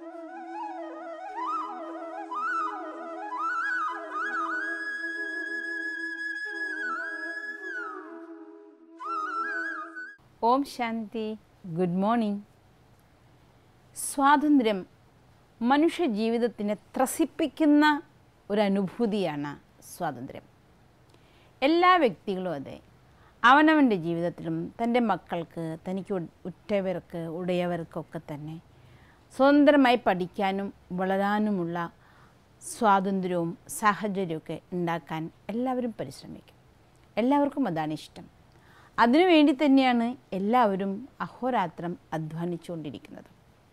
Om Shanti. Good morning. സ്വാതന്ത്ര്യം മനുഷ്യ ജീവിതത്തിനെ ത്രസിപ്പിക്കുന്ന ഒരു അനുഭൂതിയാണ് സ്വാതന്ത്ര്യം. എല്ലാ വ്യക്തികളും അതെ, അവനവൻ്റെ ജീവിതത്തിലും തൻ്റെ മക്കൾക്ക്, തനിക്ക് ഉറ്റവർക്ക്, ഉടയവർക്കൊക്കെ തന്നെ സ്വതന്ത്രമായി പഠിക്കാനും വളരാനുമുള്ള സ്വാതന്ത്ര്യവും സാഹചര്യമൊക്കെ ഉണ്ടാക്കാൻ എല്ലാവരും പരിശ്രമിക്കും. എല്ലാവർക്കും അതാണ് ഇഷ്ടം. അതിനുവേണ്ടി തന്നെയാണ് എല്ലാവരും അഹോരാത്രം അധ്വാനിച്ചുകൊണ്ടിരിക്കുന്നത്.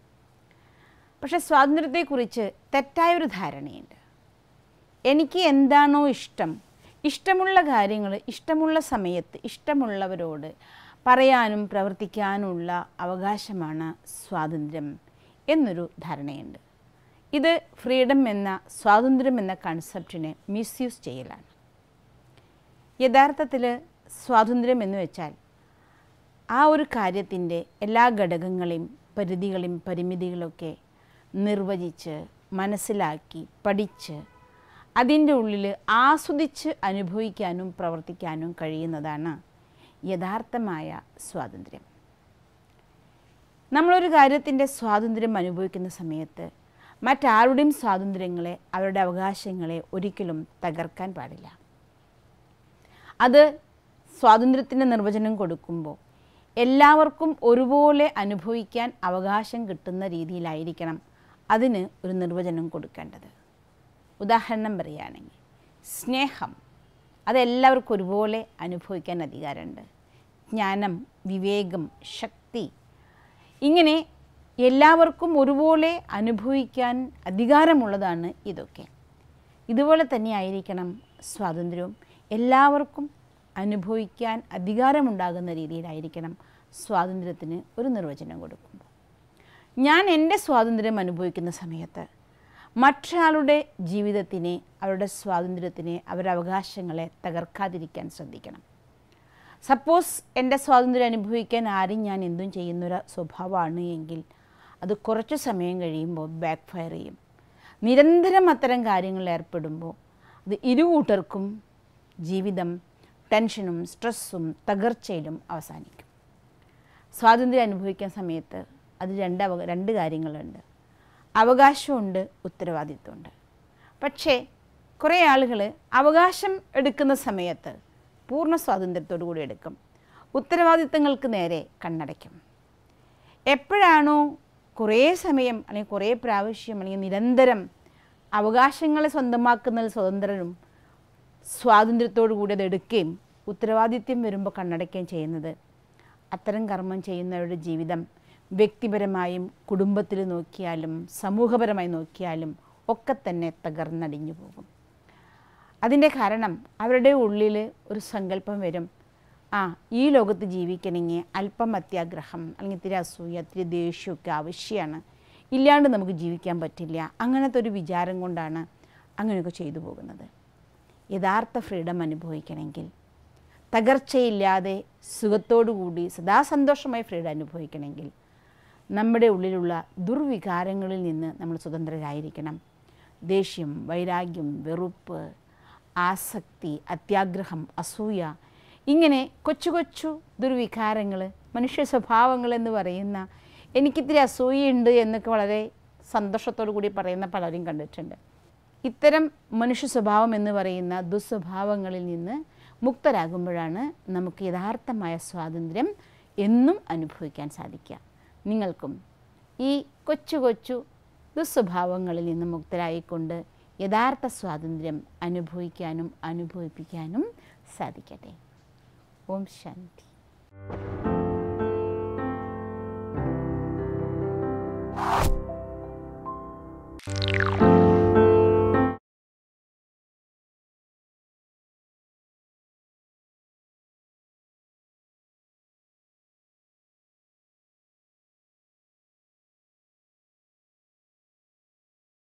പക്ഷേ സ്വാതന്ത്ര്യത്തെക്കുറിച്ച് തെറ്റായൊരു ധാരണയുണ്ട്. എനിക്ക് എന്താണോ ഇഷ്ടം, ഇഷ്ടമുള്ള കാര്യങ്ങൾ ഇഷ്ടമുള്ള സമയത്ത് ഇഷ്ടമുള്ളവരോട് പറയാനും പ്രവർത്തിക്കാനുമുള്ള അവകാശമാണ് സ്വാതന്ത്ര്യം എന്നൊരു ധാരണയുണ്ട്. ഇത് ഫ്രീഡം എന്ന സ്വാതന്ത്ര്യം എന്ന കൺസെപ്റ്റിനെ മിസ്യൂസ് ചെയ്യലാണ്. യഥാർത്ഥത്തിൽ സ്വാതന്ത്ര്യം എന്ന് വെച്ചാൽ ആ ഒരു കാര്യത്തിൻ്റെ എല്ലാ ഘടകങ്ങളെയും പരിധികളെയും പരിമിതികളൊക്കെ നിർവചിച്ച് മനസ്സിലാക്കി പഠിച്ച് അതിൻ്റെ ഉള്ളിൽ ആസ്വദിച്ച് അനുഭവിക്കാനും പ്രവർത്തിക്കാനും കഴിയുന്നതാണ് യഥാർത്ഥമായ സ്വാതന്ത്ര്യം. നമ്മളൊരു കാര്യത്തിൻ്റെ സ്വാതന്ത്ര്യം അനുഭവിക്കുന്ന സമയത്ത് മറ്റാരുടെയും സ്വാതന്ത്ര്യങ്ങളെ, അവരുടെ അവകാശങ്ങളെ ഒരിക്കലും തകർക്കാൻ പാടില്ല. അത് സ്വാതന്ത്ര്യത്തിൻ്റെ നിർവചനം കൊടുക്കുമ്പോൾ എല്ലാവർക്കും ഒരുപോലെ അനുഭവിക്കാൻ അവകാശം കിട്ടുന്ന രീതിയിലായിരിക്കണം അതിന് ഒരു നിർവചനം കൊടുക്കേണ്ടത്. ഉദാഹരണം പറയുകയാണെങ്കിൽ സ്നേഹം, അതെല്ലാവർക്കും ഒരുപോലെ അനുഭവിക്കാൻ അധികാരമുണ്ട്. ജ്ഞാനം, വിവേകം, ശക്തി, ഇങ്ങനെ എല്ലാവർക്കും ഒരുപോലെ അനുഭവിക്കാൻ അധികാരമുള്ളതാണ് ഇതൊക്കെ. ഇതുപോലെ തന്നെ ആയിരിക്കണം സ്വാതന്ത്ര്യവും. എല്ലാവർക്കും അനുഭവിക്കാൻ അധികാരമുണ്ടാകുന്ന രീതിയിലായിരിക്കണം സ്വാതന്ത്ര്യത്തിന് ഒരു നിർവചനം കൊടുക്കുമ്പോൾ. ഞാൻ എൻ്റെ സ്വാതന്ത്ര്യം അനുഭവിക്കുന്ന സമയത്ത് മറ്റൊരാളുടെ ജീവിതത്തിനെ, അവരുടെ സ്വാതന്ത്ര്യത്തിനെ, അവരുടെ അവകാശങ്ങളെ തകർക്കാതിരിക്കാൻ ശ്രദ്ധിക്കണം. സപ്പോസ് എൻ്റെ സ്വാതന്ത്ര്യം അനുഭവിക്കാൻ ആരും ഞാൻ എന്തും ചെയ്യുന്നൊരു സ്വഭാവമാണ് എങ്കിൽ അത് കുറച്ച് സമയം കഴിയുമ്പോൾ ബാക്ക് ഫയർ ചെയ്യും. നിരന്തരം അത്തരം കാര്യങ്ങളിൽ ഏർപ്പെടുമ്പോൾ അത് ഇരുകൂട്ടർക്കും ജീവിതം ടെൻഷനും സ്ട്രെസ്സും തകർച്ചയിലും അവസാനിക്കും. സ്വാതന്ത്ര്യം അനുഭവിക്കുന്ന സമയത്ത് അത് രണ്ട് കാര്യങ്ങളുണ്ട്. അവകാശമുണ്ട്, ഉത്തരവാദിത്വമുണ്ട്. പക്ഷേ കുറേ ആളുകൾ അവകാശം എടുക്കുന്ന സമയത്ത് പൂർണ്ണ സ്വാതന്ത്ര്യത്തോടു കൂടി എടുക്കും, ഉത്തരവാദിത്തങ്ങൾക്ക് നേരെ കണ്ണടയ്ക്കും. എപ്പോഴാണോ കുറേ സമയം അല്ലെങ്കിൽ കുറേ പ്രാവശ്യം അല്ലെങ്കിൽ നിരന്തരം അവകാശങ്ങളെ സ്വന്തമാക്കുന്നതിൽ സ്വതന്ത്രരും സ്വാതന്ത്ര്യത്തോടു കൂടി അത് എടുക്കുകയും ഉത്തരവാദിത്യം വരുമ്പോൾ കണ്ണടയ്ക്കുകയും ചെയ്യുന്നത്, അത്തരം കർമ്മം ചെയ്യുന്നവരുടെ ജീവിതം വ്യക്തിപരമായും കുടുംബത്തിൽ നോക്കിയാലും സമൂഹപരമായി നോക്കിയാലും ഒക്കെ തന്നെ തകർന്നടിഞ്ഞു പോകും. അതിൻ്റെ കാരണം അവരുടെ ഉള്ളിൽ ഒരു സങ്കല്പം വരും, ഈ ലോകത്ത് ജീവിക്കണമെങ്കിൽ അല്പം അത്യാഗ്രഹം അല്ലെങ്കിൽ ഇത്തിരി അസൂയ, ഇത്തിരി ദേഷ്യമൊക്കെ ആവശ്യമാണ്, ഇല്ലാണ്ട് നമുക്ക് ജീവിക്കാൻ പറ്റില്ല. അങ്ങനത്തെ ഒരു വിചാരം കൊണ്ടാണ് അങ്ങനെയൊക്കെ ചെയ്തു പോകുന്നത്. യഥാർത്ഥ ഫ്രീഡം അനുഭവിക്കണമെങ്കിൽ, തകർച്ചയില്ലാതെ സുഖത്തോടു കൂടി സദാ സന്തോഷമായി ഫ്രീഡം അനുഭവിക്കണമെങ്കിൽ നമ്മുടെ ഉള്ളിലുള്ള ദുർവികാരങ്ങളിൽ നിന്ന് നമ്മൾ സ്വതന്ത്രരായിരിക്കണം. ദേഷ്യം, വൈരാഗ്യം, വെറുപ്പ്, ആസക്തി, അത്യാഗ്രഹം, അസൂയ, ഇങ്ങനെ കൊച്ചു കൊച്ചു ദുർവികാരങ്ങൾ, മനുഷ്യ സ്വഭാവങ്ങളെന്ന് പറയുന്ന, എനിക്കിത്തിരി അസൂയുണ്ട് എന്നൊക്കെ വളരെ സന്തോഷത്തോടു കൂടി പറയുന്ന പലരും കണ്ടിട്ടുണ്ട്. ഇത്തരം മനുഷ്യ സ്വഭാവം എന്ന് പറയുന്ന ദുസ്വഭാവങ്ങളിൽ നിന്ന് മുക്തരാകുമ്പോഴാണ് നമുക്ക് യഥാർത്ഥമായ സ്വാതന്ത്ര്യം എന്നും അനുഭവിക്കാൻ സാധിക്കുക. നിങ്ങൾക്കും ഈ കൊച്ചു കൊച്ചു ദുസ്വഭാവങ്ങളിൽ നിന്ന് മുക്തരായിക്കൊണ്ട് യഥാർത്ഥ സ്വാതന്ത്ര്യം അനുഭവിക്കാനും അനുഭവിപ്പിക്കാനും സാധിക്കട്ടെ. ഓം ശാന്തി.